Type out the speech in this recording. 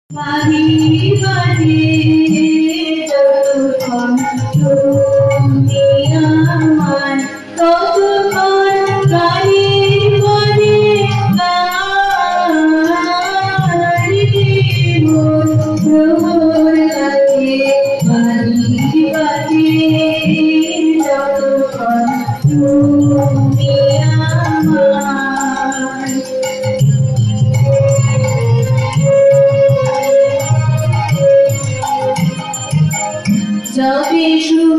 বাড়ি বাড়ি যতক্ষণ তুমি আমার ততক্ষণ গাড়ির পরে বাড়ি বাড়ি যতক্ষণ তুমি আমার যবে